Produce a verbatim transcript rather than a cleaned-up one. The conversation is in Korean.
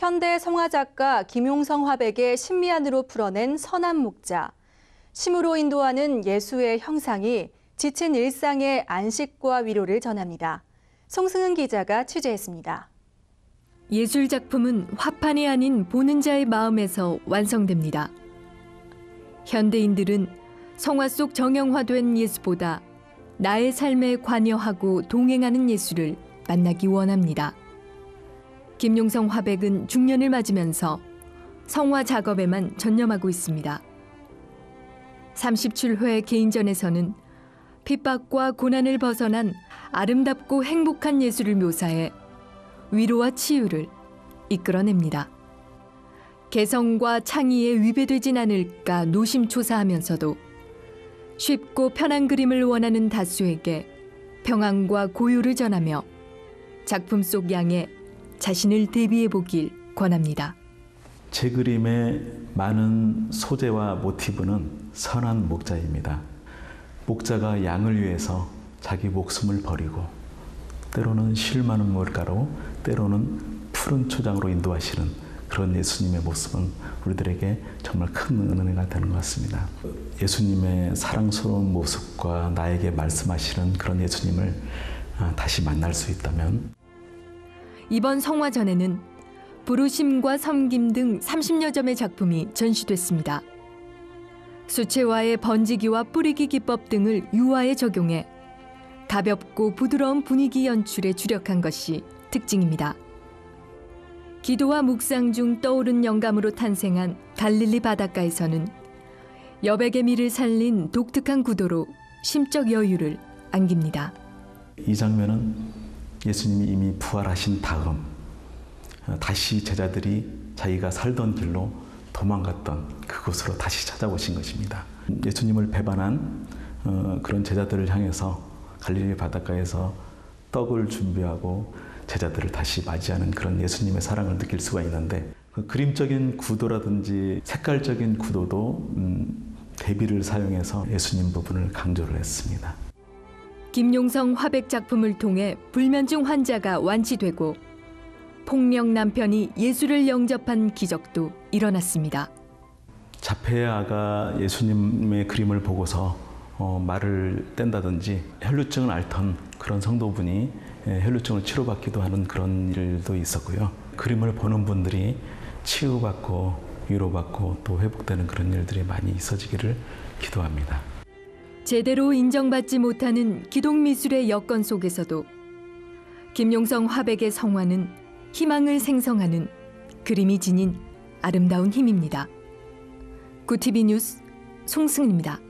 현대 성화 작가 김용성 화백의 신미안으로 풀어낸 선한 목자. 심으로 인도하는 예수의 형상이 지친 일상의 안식과 위로를 전합니다. 송승은 기자가 취재했습니다. 예술 작품은 화판이 아닌 보는 자의 마음에서 완성됩니다. 현대인들은 성화 속 정형화된 예수보다 나의 삶에 관여하고 동행하는 예수를 만나기 원합니다. 김용성 화백은 중년을 맞으면서 성화 작업에만 전념하고 있습니다. 삼십칠 회 개인전에서는 핍박과 고난을 벗어난 아름답고 행복한 예수를 묘사해 위로와 치유를 이끌어냅니다. 개성과 창의에 위배되진 않을까 노심초사하면서도 쉽고 편한 그림을 원하는 다수에게 평안과 고요를 전하며 작품 속 양에 자신을 대비해 보길 권합니다. 제 그림의 많은 소재와 모티브는 선한 목자입니다. 목자가 양을 위해서 자기 목숨을 버리고 때로는 실많은 물가로 때로는 푸른 초장으로 인도하시는 그런 예수님의 모습은 우리들에게 정말 큰 은혜가 되는 것 같습니다. 예수님의 사랑스러운 모습과 나에게 말씀하시는 그런 예수님을 다시 만날 수 있다면 이번 성화전에는 부르심과 섬김 등 삼십여 점의 작품이 전시됐습니다. 수채화의 번지기와 뿌리기 기법 등을 유화에 적용해 가볍고 부드러운 분위기 연출에 주력한 것이 특징입니다. 기도와 묵상 중 떠오른 영감으로 탄생한 갈릴리 바닷가에서는 여백의 미를 살린 독특한 구도로 심적 여유를 안깁니다. 이 장면은 예수님이 이미 부활하신 다음 다시 제자들이 자기가 살던 길로 도망갔던 그곳으로 다시 찾아오신 것입니다. 예수님을 배반한 그런 제자들을 향해서 갈릴리 바닷가에서 떡을 준비하고 제자들을 다시 맞이하는 그런 예수님의 사랑을 느낄 수가 있는데 그 그림적인 구도라든지 색깔적인 구도도 음, 대비를 사용해서 예수님 부분을 강조를 했습니다. 김용성 화백 작품을 통해 불면증 환자가 완치되고 폭력 남편이 예수를 영접한 기적도 일어났습니다. 자폐의 아가 예수님의 그림을 보고서 어, 말을 뗀다든지 혈루증을 앓던 그런 성도분이 혈루증을 치료받기도 하는 그런 일도 있었고요. 그림을 보는 분들이 치유받고 위로받고 또 회복되는 그런 일들이 많이 있어지기를 기도합니다. 제대로 인정받지 못하는 기독미술의 여건 속에서도 김용성 화백의 성화는 희망을 생성하는 그림이 지닌 아름다운 힘입니다. 구티비 뉴스 송승은입니다.